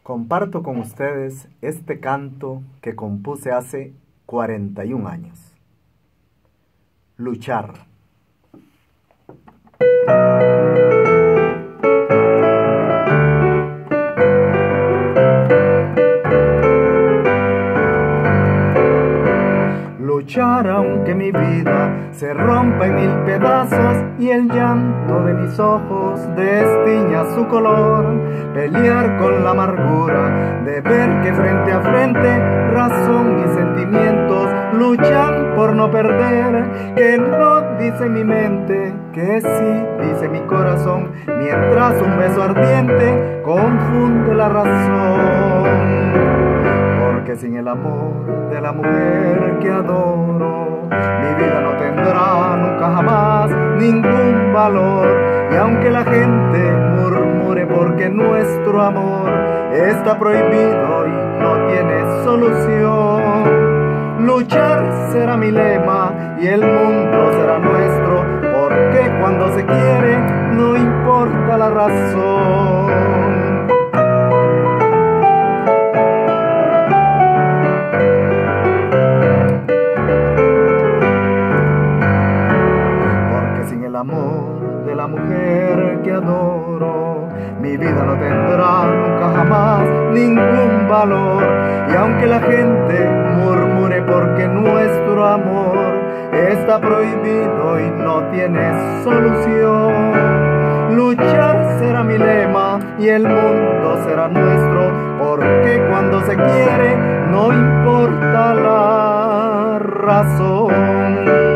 Comparto con ustedes este canto que compuse hace 41 años. Luchar. Luchar aunque mi vida se rompa en mil pedazos y el llanto de mis ojos destiña su color. Pelear con la amargura de ver que frente a frente razón y sentimientos luchan por no perder. Que no dice mi mente, que sí dice mi corazón, mientras un beso ardiente confunde la razón. Porque sin el amor de la mujer que adoro, mi vida no tendrá nunca jamás ningún valor. Y aunque la gente murmure porque nuestro amor está prohibido y no tiene solución, luchar será mi lema y el mundo será nuestro, porque cuando se quiere no importa la razón. El amor de la mujer que adoro, mi vida no tendrá nunca jamás ningún valor. Y aunque la gente murmure porque nuestro amor está prohibido y no tiene solución, luchar será mi lema y el mundo será nuestro, porque cuando se quiere no importa la razón.